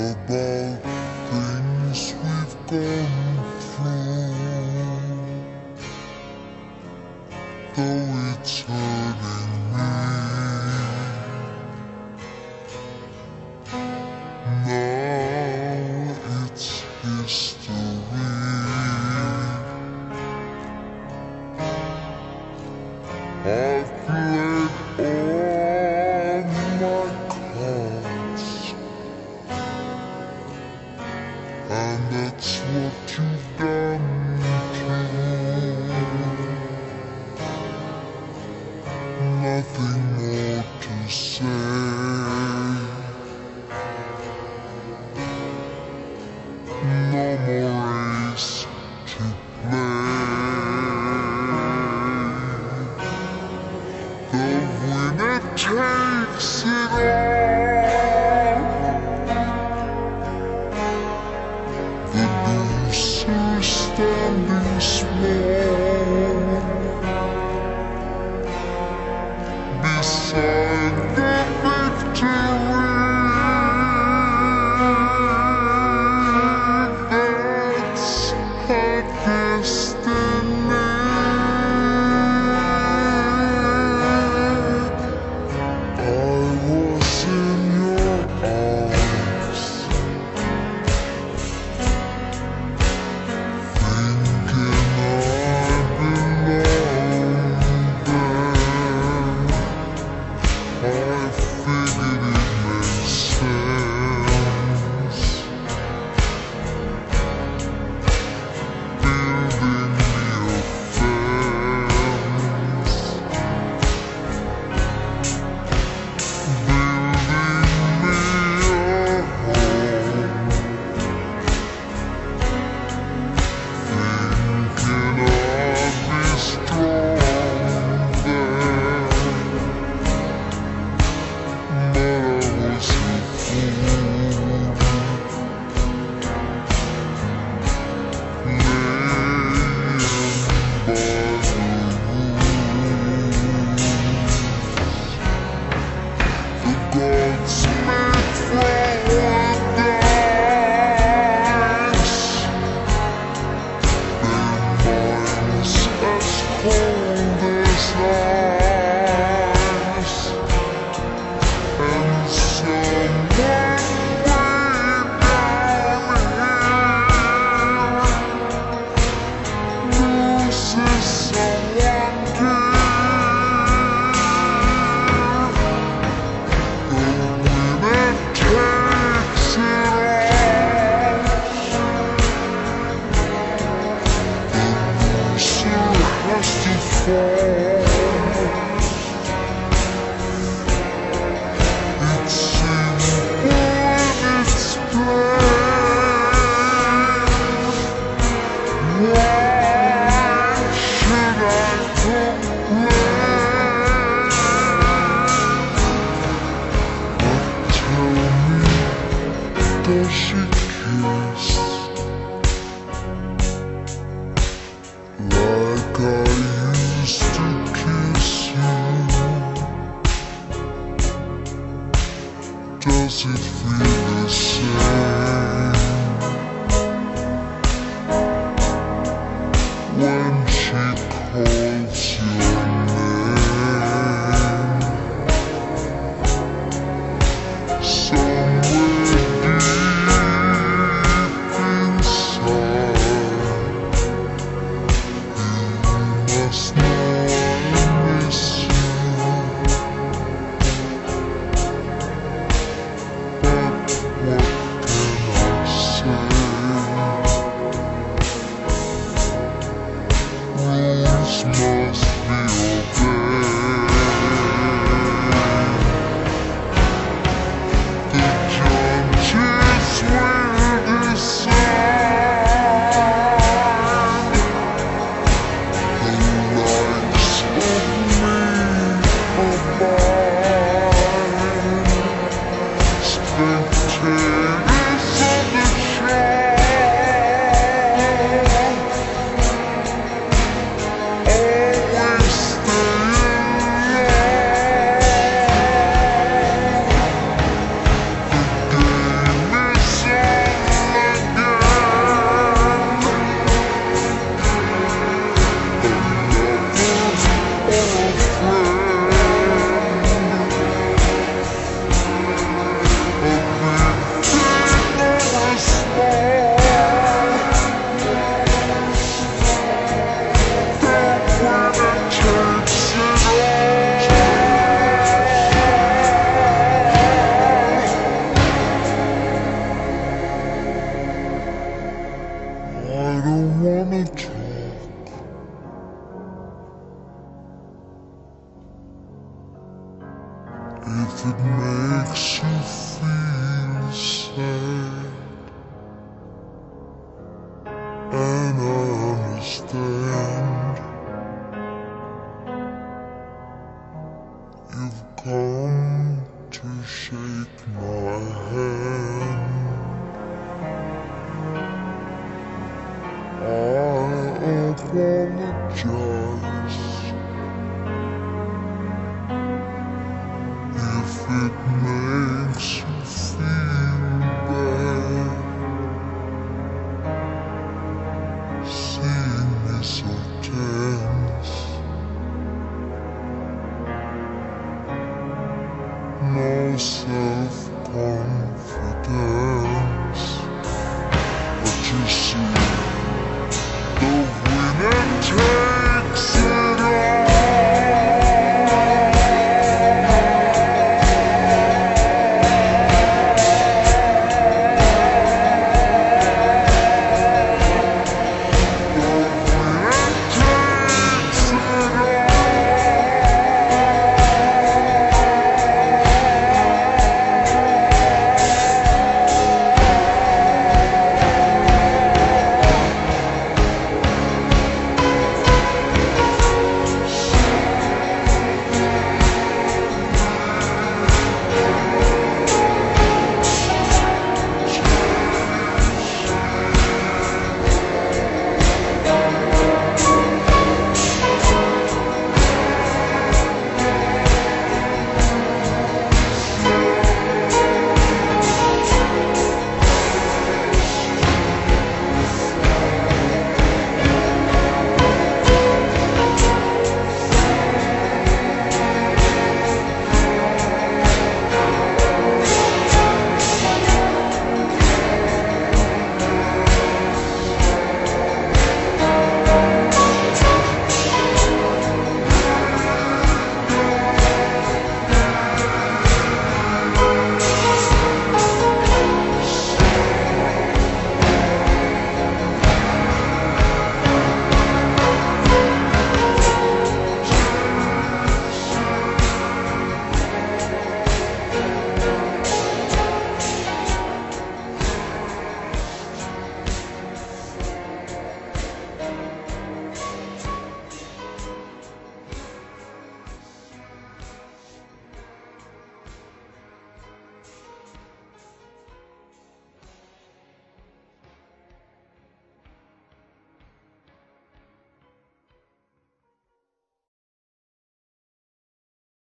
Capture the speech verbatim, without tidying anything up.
about things we've gone through, though it's hurting me. Now it's history. I've played all my cards, and that's what you've done too. Nothing more to say. No more race to play. The winner takes it all. The loser standing small beside the victory. That's our destiny. I was in your arms, thinking I belonged there. I figured it made sense, building me a fence, building me a home, thinking I'd be strong there, but I was a fool, laying by the rules. The gods made from dice, their minds as cold as ice, and someone way down here loses someone dear. The winner takes it all. The loser has to fall. It's simple and it's plain. Why should I complain? But tell me, does she kiss like I